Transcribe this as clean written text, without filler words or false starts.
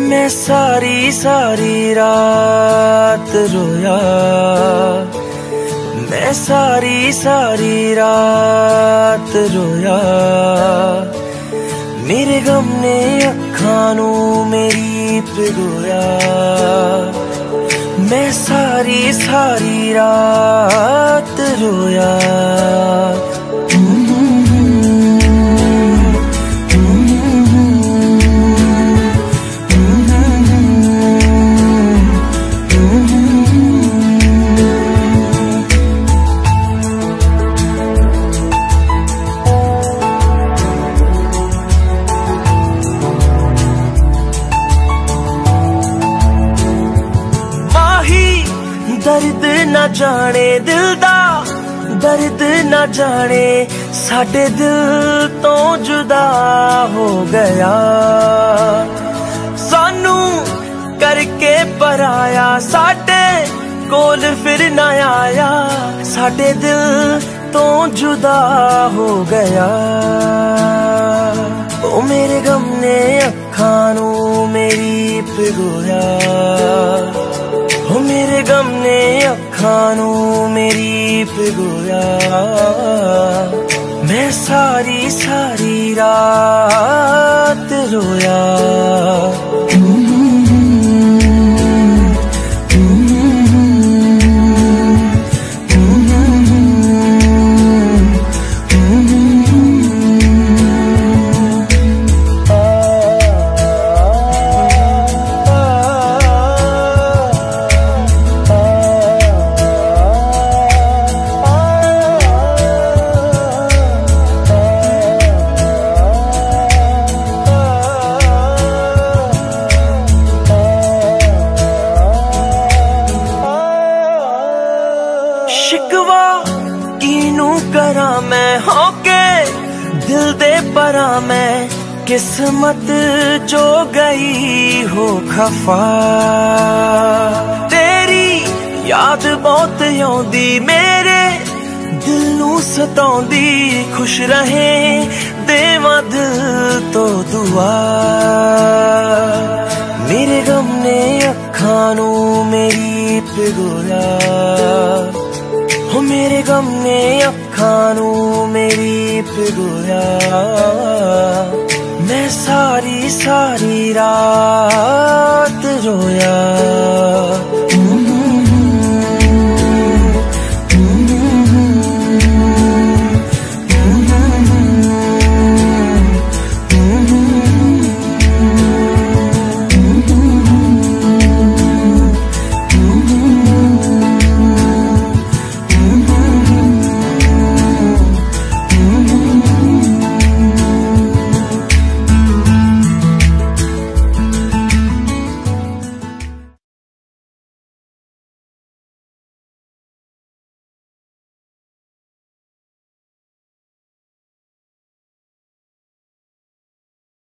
मैं सारी सारी रात रोया, मैं सारी सारी रात रोया। मेरे गम ने अखां नू मेरी भिगोया, मैं सारी सारी रात रोया। दर्द न जाने दिल दा, दर्द न जाने साडे दिल तो जुदा हो गया। सानू करके पराया, साडे कोल फिर न आया, साडे दिल तो जुदा हो गया। ओ मेरे गम ने अखां नू मेरी भिगोया, ओ मेरे गम ने अखां नू मेरी भिगोया। मैं सारी सारी रात रोया। शिकवा कीनू करा मैं होके दिल दे परा, मैं किस्मत जो गई हो खफा। तेरी याद बहुत आउंदी मेरे दिल नू सताउंदी, खुश रहे देवां दिल तो दुआ। मेरे गम ने अखां नू मेरी भिगोया, ओ मेरे गम ने अखां नू मेरी भिगोया। मैं सारी सारी रात रोया।